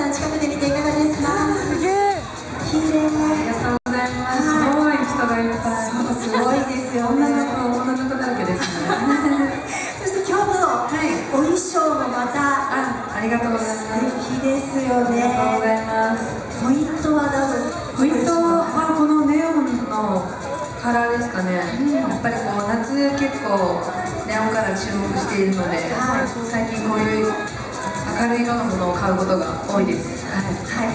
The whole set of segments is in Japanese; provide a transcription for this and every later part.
さん近くで見ていかがですか？ すげえ。 綺麗。 ありがとうございます。すごい人がいっぱい。 そうすごいですよ女ね。 の子だらけですね。 そして今日のお衣装もまたありがとうございます。 素敵ですよね。 ありがとうございます。 ポイントはポイントはこのネオンのカラーですかね。やっぱりこう夏結構ネオンカラー注目しているので、最近こういう明るい色のものを買うことが多いです。 はい、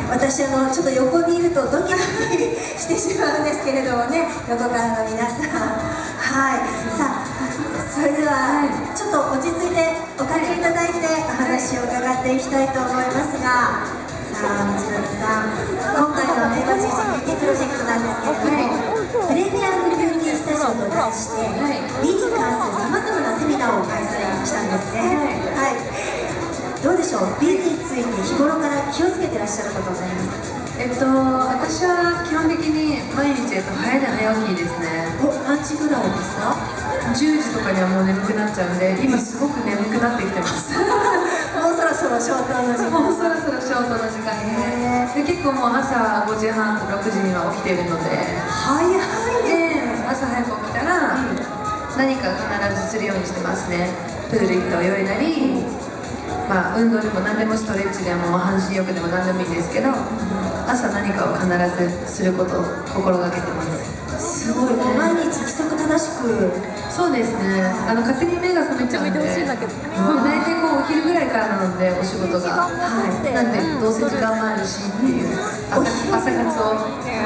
私ちょっと横にいるとドキドキしてしまうんですけれどもね、横からの皆さん、はい、さあそれではちょっと落ち着いておかけいただいてお話を伺っていきたいと思いますが、さあ道のりさん、今回のテーマシーズンビューティープロジェクトなんですけれども、プレミアムビューティースタジオと題して、美に関するさまざまなセミナーを開催したんですね。はい、どうでしょう、美について日頃から気をつけてらっしゃることになりますか？ 私は基本的に毎日早寝早起きですね。 何時ぐらいですか ？10時とかにはもう眠くなっちゃうんで、今すごく眠くなってきてます。 もうそろそろ消灯の時間。 もうそろそろ消灯の時間で、結構もう朝5時半、6時には起きているので、 早いですね。 朝早く起きたら何か必ずするようにしてますね。プール行って泳いだり、運動でも何でもストレッチでも半身浴でも何でもいいですけど、朝何かを必ずすることを心がけてます。 すごい、毎日規則正しく。 そうですね、勝手に目が覚めちゃうんで、大体お昼ぐらいからなので、お仕事が、なんでどうせ時間もあるしっていう朝活を